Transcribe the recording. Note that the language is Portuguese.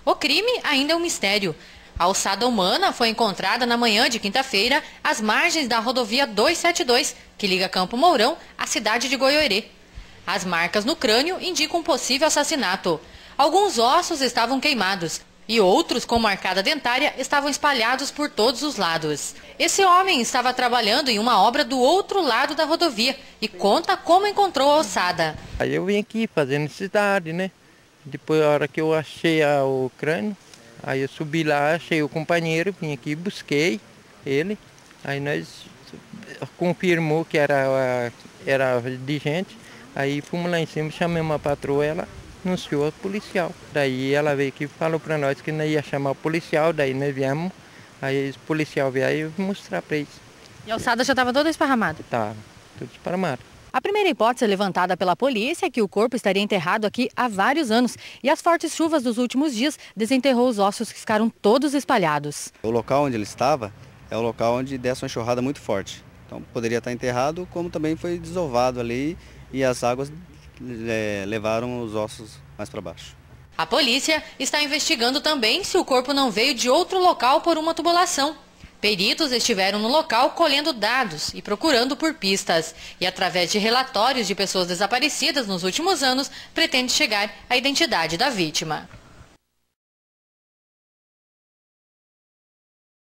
O crime ainda é um mistério. A ossada humana foi encontrada na manhã de quinta-feira às margens da rodovia 272, que liga Campo Mourão à cidade de Goiôerê. As marcas no crânio indicam um possível assassinato. Alguns ossos estavam queimados e outros, com marcada dentária, estavam espalhados por todos os lados. Esse homem estava trabalhando em uma obra do outro lado da rodovia e conta como encontrou a ossada. Aí eu vim aqui fazer necessidade, né? Depois, a hora que eu achei o crânio, aí eu subi lá, achei o companheiro, vim aqui, busquei ele. Aí nós confirmou que era de gente. Aí fomos lá em cima, chamamos a patroa, ela anunciou a policial. Daí ela veio aqui e falou para nós que nós ia chamar o policial, daí nós viemos. Aí o policial veio e mostrar para eles. E a ossada já estava toda esparramada? Tá, tudo esparramado. A primeira hipótese levantada pela polícia é que o corpo estaria enterrado aqui há vários anos e as fortes chuvas dos últimos dias desenterrou os ossos que ficaram todos espalhados. O local onde ele estava é o local onde desce uma enxurrada muito forte. Então poderia estar enterrado, como também foi desovado ali e as águas levaram os ossos mais para baixo. A polícia está investigando também se o corpo não veio de outro local por uma tubulação. Peritos estiveram no local colhendo dados e procurando por pistas. E através de relatórios de pessoas desaparecidas nos últimos anos, pretende chegar à identidade da vítima.